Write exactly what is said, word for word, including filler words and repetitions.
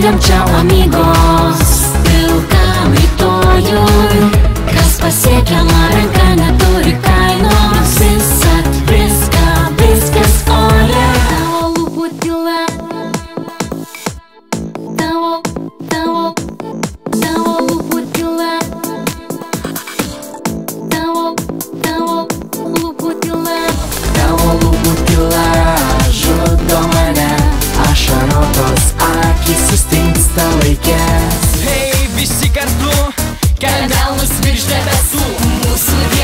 Sėdėm čia amigos, pilkam rytojui, kas pasiekiama ranka neturi kainos. Visat viską, viskas ore. Tavo lūpų tyla, tavo, tavo, tavo lūpų tyla, tavo, tavo lūpų tyla. Tavo lūpų tyla žudo mane, ašarotos akys sustingsta laikė. Hei, visi kartu, keliam delnus virš debesų. Mūsų